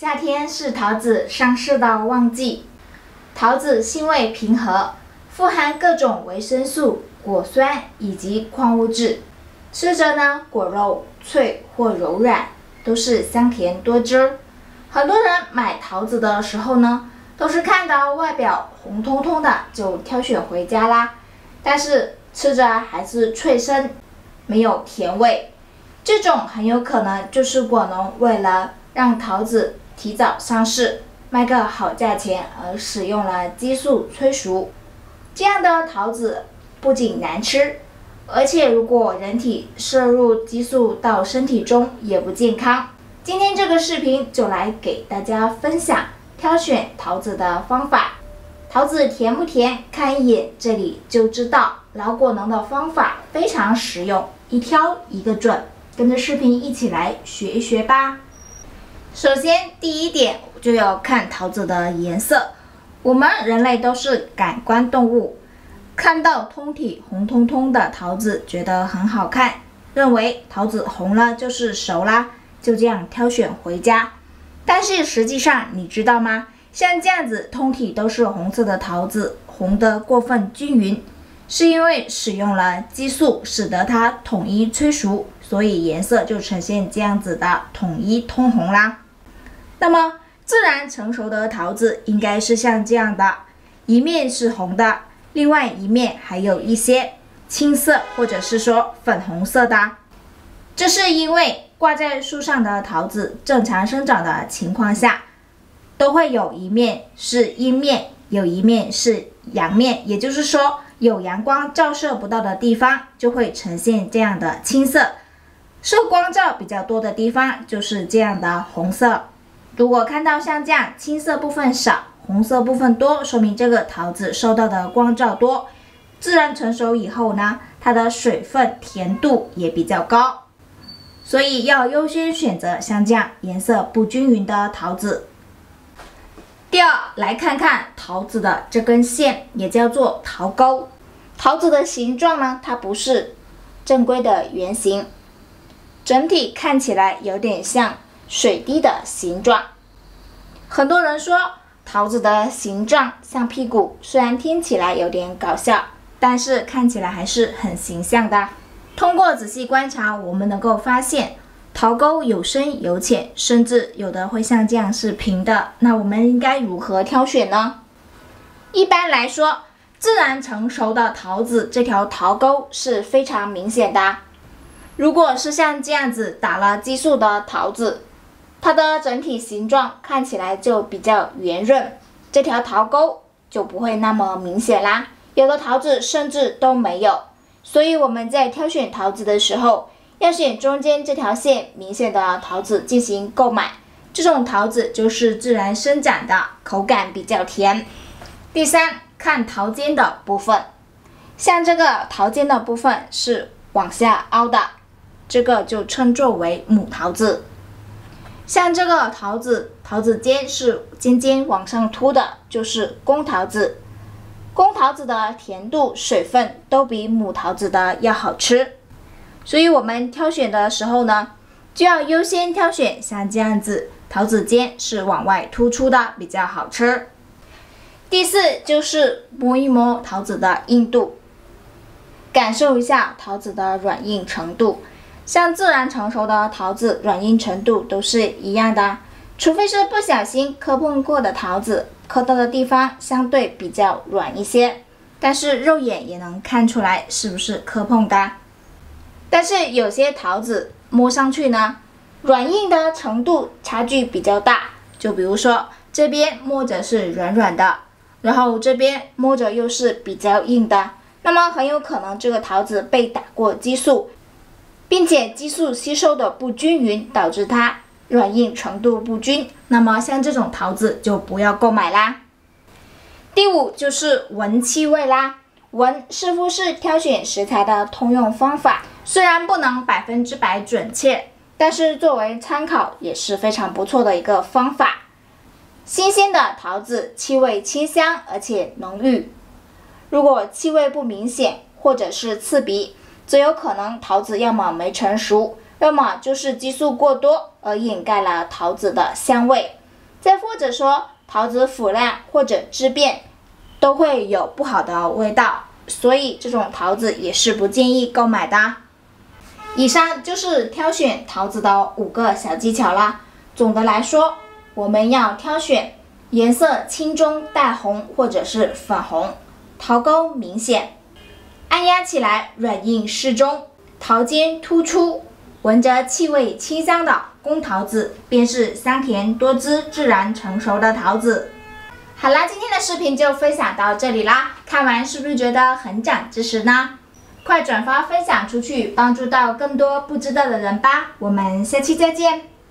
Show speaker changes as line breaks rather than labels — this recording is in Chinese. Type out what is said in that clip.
夏天是桃子上市的旺季，桃子性味平和，富含各种维生素、果酸以及矿物质，吃着呢果肉脆或柔软，都是香甜多汁。很多人买桃子的时候呢，都是看到外表红彤彤的就挑选回家啦，但是吃着还是脆生，没有甜味。这种很有可能就是果农为了让桃子提早上市，卖个好价钱而使用了激素催熟。这样的桃子不仅难吃，而且如果人体摄入激素到身体中也不健康。今天这个视频就来给大家分享挑选桃子的方法。桃子甜不甜，看一眼这里就知道。老果农的方法非常实用，一挑一个准，跟着视频一起来学一学吧。首先第一点就要看桃子的颜色。我们人类都是感官动物，看到通体红彤彤的桃子觉得很好看，认为桃子红了就是熟啦，就这样挑选回家。但是实际上你知道吗？像这样子通体都是红色的桃子，红得过分均匀，是因为使用了激素使得它统一催熟，所以颜色就呈现这样子的统一通红啦。那么自然成熟的桃子应该是像这样的，一面是红的，另外一面还有一些青色或者是说粉红色的。这是因为挂在树上的桃子正常生长的情况下，都会有一面是阴面，有一面是阳面，也就是说有阳光照射不到的地方就会呈现这样的青色，受光照比较多的地方就是这样的红色。如果看到像这样青色部分少，红色部分多，说明这个桃子受到的光照多。自然成熟以后呢，它的水分甜度也比较高，所以要优先选择像这样颜色不均匀的桃子。第二，来看看桃子的这根线，也叫做桃沟。桃子的形状呢，它不是正规的圆形，整体看起来有点像水滴的形状。很多人说桃子的形状像屁股，虽然听起来有点搞笑，但是看起来还是很形象的。通过仔细观察，我们能够发现桃沟有深有浅，甚至有的会像这样是平的。那我们应该如何挑选呢？一般来说，自然成熟的桃子这条桃沟是非常明显的。如果是像这样子打了激素的桃子，它的整体形状看起来就比较圆润，这条桃沟就不会那么明显啦。有的桃子甚至都没有。所以我们在挑选桃子的时候，要选中间这条线明显的桃子进行购买，这种桃子就是自然生长的，口感比较甜。第三，看桃尖的部分，像这个桃尖的部分是往下凹的，这个就称作为母桃子。像这个桃子尖是尖尖往上凸的，就是公桃子。公桃子的甜度、水分都比母桃子的要好吃，所以我们挑选的时候呢，就要优先挑选像这样子桃子尖是往外突出的，比较好吃。第四，就是摸一摸桃子的硬度，感受一下桃子的软硬程度。像自然成熟的桃子软硬程度都是一样的，除非是不小心磕碰过的桃子，磕到的地方相对比较软一些，但是肉眼也能看出来是不是磕碰的。但是有些桃子摸上去呢，软硬的程度差距比较大，就比如说这边摸着是软软的，然后这边摸着又是比较硬的，那么很有可能这个桃子被打过激素，并且激素吸收的不均匀，导致它软硬程度不均，那么像这种桃子就不要购买啦。第五，就是闻气味啦。闻似乎是挑选食材的通用方法，虽然不能100%准确，但是作为参考也是非常不错的一个方法。新鲜的桃子气味清香而且浓郁，如果气味不明显或者是刺鼻，则有可能桃子要么没成熟，要么就是激素过多而掩盖了桃子的香味。 再或者说桃子腐烂或者质变，都会有不好的味道，所以这种桃子也是不建议购买的。以上就是挑选桃子的5个小技巧啦。总的来说，我们要挑选颜色青中带红或者是粉红，桃沟明显，按压起来软硬适中，桃尖突出，闻着气味清香的公桃子，便是香甜多汁、自然成熟的桃子。好啦，今天的视频就分享到这里啦，看完是不是觉得很长知识呢？快转发分享出去，帮助到更多不知道的人吧！我们下期再见。